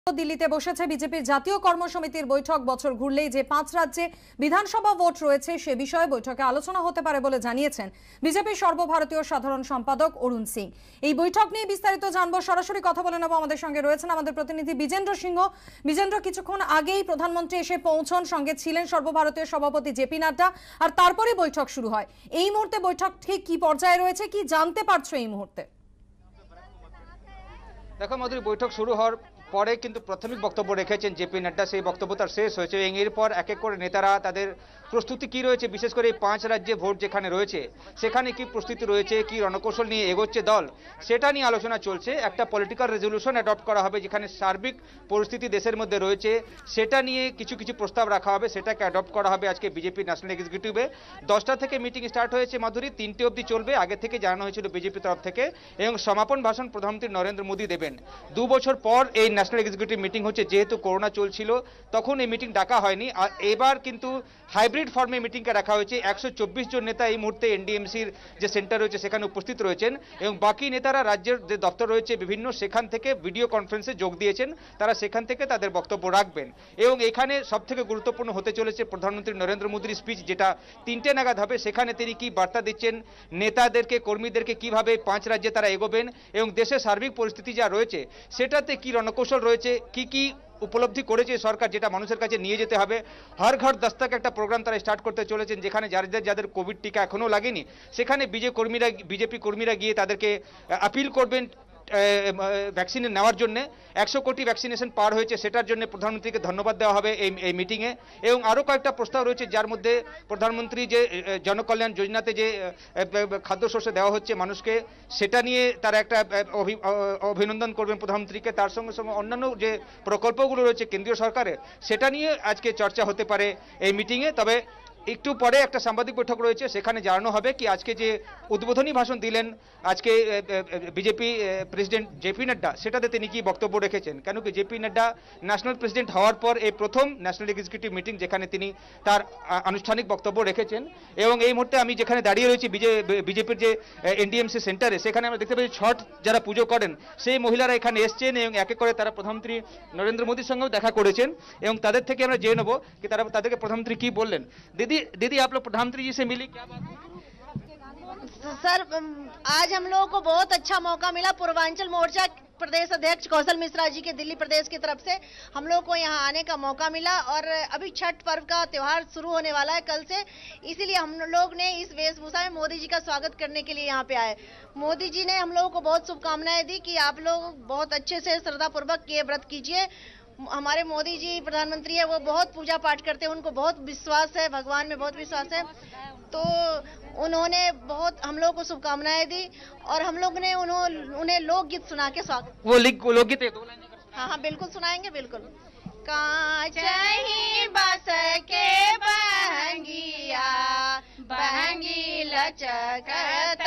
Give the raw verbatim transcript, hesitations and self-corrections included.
দিল্লিতে বসেছে বিজেপির জাতীয় কর্মসমিতির বৈঠক। বছর ঘুরলেই যে পাঁচ রাজ্যে বিধানসভা ভোট রয়েছে সে বিষয়ে বৈঠকে আলোচনা হতে পারে বলে জানিয়েছেন বিজেপির সর্বভারতীয় সাধারণ সম্পাদক অরুণ সিং। এই বৈঠক নিয়ে বিস্তারিত জানবো, সরাসরি কথা বলে নেব। আমাদের সঙ্গে রয়েছেন আমাদের প্রতিনিধি বিজেন্দ্র সিংহ। বিজেন্দ্র, কিছুক্ষণ আগেই প্রধানমন্ত্রী এসে পৌঁছন, সঙ্গে ছিলেন সর্বভারতীয় সভাপতি জেপি নাড্ডা, আর তারপরে বৈঠক শুরু হয়। এই মুহূর্তে বৈঠক ঠিক কি পর্যায়ে রয়েছে, কি জানতে পারছো এই মুহূর্তে? দেখো মাধুরী, বৈঠক শুরু হওয়ার পরে কিন্তু প্রাথমিক বক্তব্য রেখেছেন জেপি নাড্ডা। সেই বক্তব্য তার শেষ হয়েছে এবং এরপর এক এক করে নেতারা তাদের প্রস্তুতি কি রয়েছে, বিশেষ করে এই পাঁচ রাজ্যে ভোট যেখানে রয়েছে সেখানে কি প্রস্তুতি রয়েছে, কি রণকৌশল নিয়ে এগোচ্ছে দল, সেটা নিয়ে আলোচনা চলছে। একটা পলিটিক্যাল রেজলিউশন অ্যাডপ্ট করা হবে যেখানে সার্বিক পরিস্থিতি দেশের মধ্যে রয়েছে, সেটা নিয়ে কিছু কিছু প্রস্তাব রাখা হবে, সেটাকে অ্যাডপ্ট করা হবে আজকে বিজেপি ন্যাশনাল এক্সিকিউটিভে। দশটা থেকে মিটিং স্টার্ট হয়েছে মাধুরী, তিনটে অবধি চলবে, আগে থেকে জানানো হয়েছিল বিজেপি তরফ থেকে, এবং সমাপন ভাষণ প্রধানমন্ত্রী নরেন্দ্র মোদী দেবেন। দু বছর পর এই ন্যাশনাল এক্সিকিউটিভ মিটিং হচ্ছে, যেহেতু করোনা চলছিল তখন এই মিটিং ডাকা হয়নি, আর এবার কিন্তু হাইব্রিড ফর্মে মিটিংকে রাখা হয়েছে। একশো চব্বিশ জন নেতা এই মুহূর্তে এনডিএমসির যে সেন্টার রয়েছে সেখানে উপস্থিত রয়েছেন, এবং বাকি নেতারা রাজ্যের যে দপ্তর রয়েছে বিভিন্ন সেখান থেকে ভিডিও কনফারেন্সে যোগ দিয়েছেন, তারা সেখান থেকে তাদের বক্তব্য রাখবেন। এবং এখানে সব থেকে গুরুত্বপূর্ণ হতে চলেছে প্রধানমন্ত্রী নরেন্দ্র মোদীর স্পিচ, যেটা তিনটে নাগাদ হবে। সেখানে তিনি কি বার্তা দিচ্ছেন নেতাদেরকে, কর্মীদেরকে, কিভাবে পাঁচ রাজ্যে তারা এগোবেন এবং দেশের সার্বিক পরিস্থিতি যা রয়েছে সেটাতে কি রণকৌশল রয়েছে, কি কি উপলব্ধি করেছে সরকার, যেটা মানুষের কাছে নিয়ে যেতে হবে। হর ঘর দস্তক একটা প্রোগ্রাম তারা স্টার্ট করতে চলেছেন, যেখানে যাদের যাদের কোভিড টিকা এখনো লাগেনি সেখানে বিজেপি কর্মীরা বিজেপি কর্মীরা গিয়ে তাদেরকে আপিল করবেন ভ্যাকসিন নেওয়ার জন্য। একশো কোটি ভ্যাকসিনেশন পার হয়েছে, সেটার জন্য প্রধানমন্ত্রীকে ধন্যবাদ দেওয়া হবে এই এই মিটিংয়ে। এবং আরও কয়েকটা প্রস্তাব রয়েছে, যার মধ্যে প্রধানমন্ত্রী যে জনকল্যাণ যোজনাতে যে খাদ্যশস্য দেওয়া হচ্ছে মানুষকে, সেটা নিয়ে তারা একটা অভিনন্দন করবেন প্রধানমন্ত্রীকে। তার সঙ্গে সঙ্গে অন্যান্য যে প্রকল্পগুলো রয়েছে কেন্দ্রীয় সরকারের, সেটা নিয়ে আজকে চর্চা হতে পারে এই মিটিংয়ে। তবে একটু পরে একটা সাংবাদিক বৈঠক রয়েছে, সেখানে জানানো হবে কি আজকে যে উদ্বোধনী ভাষণ দিলেন আজকে বিজেপি প্রেসিডেন্ট জেপি নাড্ডা, সেটাতে তিনি কি বক্তব্য রেখেছেন। কেন কি জেপি নাড্ডা ন্যাশনাল প্রেসিডেন্ট হওয়ার পর এই প্রথম ন্যাশনাল এক্সিকিউটিভ মিটিং যেখানে তিনি তার আনুষ্ঠানিক বক্তব্য রেখেছেন। এবং এই মুহূর্তে আমি যেখানে দাঁড়িয়ে রয়েছি বিজেপির যে এনডিএমসি সেন্টারে, সেখানে আমরা দেখতে পাচ্ছি ছট যারা পুজো করেন সেই মহিলারা এখানে এসছেন এবং এক এক করে তারা প্রধানমন্ত্রী নরেন্দ্র মোদীর সঙ্গেও দেখা করেছেন, এবং তাদের থেকে আমরা জেনে নেবো কি তারা তাদেরকে প্রধানমন্ত্রী কি বললেন। दीदी दीदी आप लोग प्रधानमंत्री जी से मिली, क्या बात है? सर, आज हम लोगों को बहुत अच्छा मौका मिला। पूर्वांचल मोर्चा प्रदेश अध्यक्ष कौशल मिश्रा जी के दिल्ली प्रदेश की तरफ से हम लोग को यहाँ आने का मौका मिला, और अभी छठ पर्व का त्योहार शुरू होने वाला है कल से, इसीलिए हम लोग ने इस वेशभूषा में मोदी जी का स्वागत करने के लिए यहाँ पे आए। मोदी जी ने हम लोगों को बहुत शुभकामनाएं दी कि आप लोग बहुत अच्छे से श्रद्धापूर्वक ये व्रत कीजिए। हमारे मोदी जी प्रधानमंत्री है, वो बहुत पूजा पाठ करते हैं, उनको बहुत विश्वास है, भगवान में बहुत विश्वास है, तो उन्होंने बहुत हम लोग को शुभकामनाएं दी, और हम लोग ने उन्हें लोकगीत सुना के स्वागत। वो लोकगीत हाँ हाँ बिल्कुल सुनाएंगे, बिल्कुल। कांचही बस के बहंगिया बहंगी लचकत